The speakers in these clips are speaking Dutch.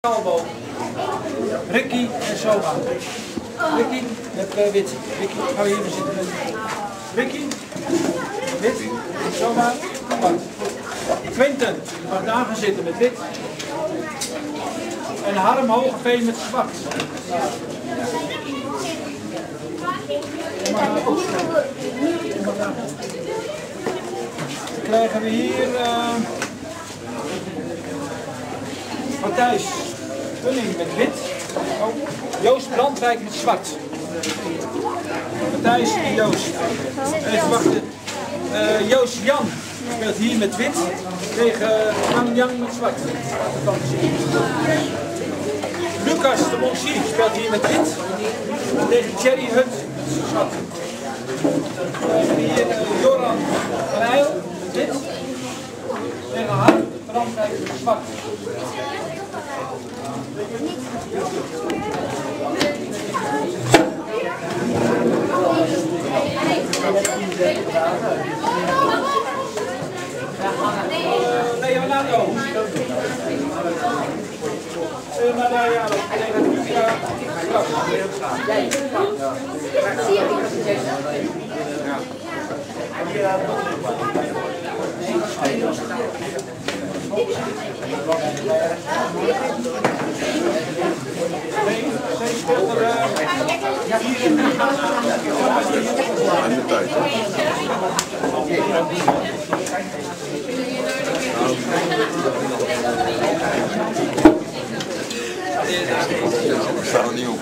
Salvo, Ricky en Soma. Ricky met wit. Ricky, ga hier even zitten. Ricky, wit. Soma, zwart. Quinten, je mag daar gaan zitten met wit. En Harm Hogeveen met zwart. Dan krijgen we hier Matthijs Punning met wit. Oh. Joost Brandwijk met zwart. Matthijs en Joost. Even wachten. Joost Jan speelt hier met wit tegen Ang Yang met zwart. Lucas de Monsie speelt hier met wit tegen Thierry Hut met zwart. Hier Joran van Eijl met wit tegen Harm Brandwijk met zwart. Leonardo. Ik sta er niet op.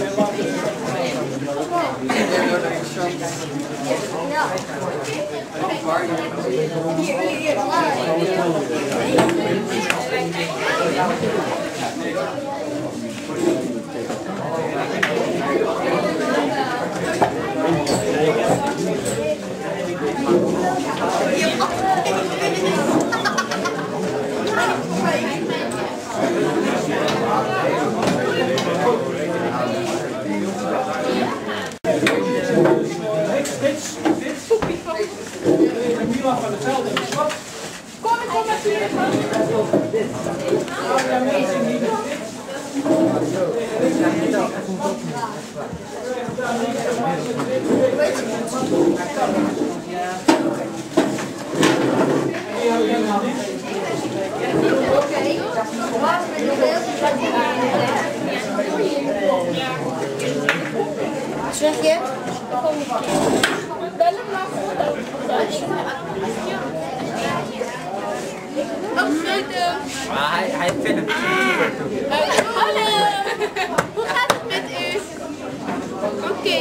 Milan van der Velde met zwart. Kom met u. Zeg je? Bellen maar voor. Oh, grote. Maar hij filmt. Hallo. Hoe gaat het met u? Oké.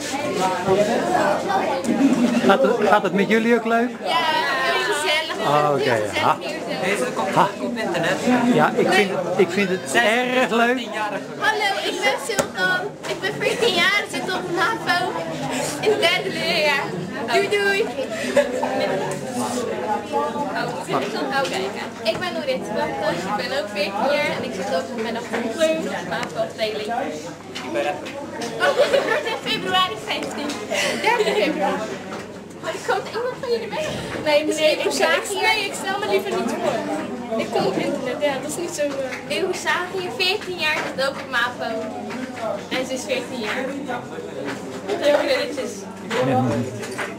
Gaat het met jullie ook leuk? Ja, heel gezellig. Oh, oké. Ja. Deze komt op internet. Ja, ik vind het erg leuk. Hallo, ik ben Sultan. Ik ben 14 jaar, ik zit op MAVO in het derde leerjaar. Doei doei. Oké. Ik ben Norit Bankers, ik ben ook 14 jaar en ik zit ook met een groep MAVO afdeling. Ik ben rapper. Oh, ik word in februari 15. 30 februari. Komt iemand van jullie mee? Nee, meneer Eusagi. Nee, ik stel me liever niet voor. Ik kom op internet, ja, dat is niet zo... Eusagi, 14 jaar, zit ook op MAVO. En ze is 14 jaar. Heel netjes.